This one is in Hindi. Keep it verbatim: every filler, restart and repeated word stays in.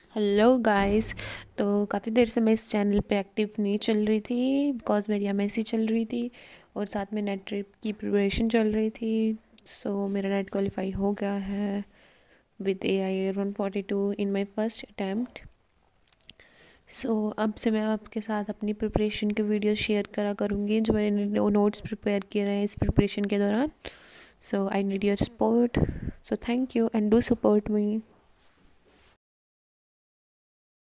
Hello guys. तो काफ़ी देर से मैं इस चैनल पे एक्टिव नहीं चल रही थी बिकॉज मेरी एमएससी चल रही थी और साथ में नेट ट्रिप की प्रिपरेशन चल रही थी। सो so, मेरा नेट क्वालिफाई हो गया है with A I one forty two in my first attempt. So अब से मैं आपके साथ अपनी प्रिपरेशन के वीडियो शेयर करा करूँगी जो मैंने नोट्स प्रिपेयर किए रहे हैं इस प्रिपरेशन के दौरान। So I need your support. So thank you and do support me.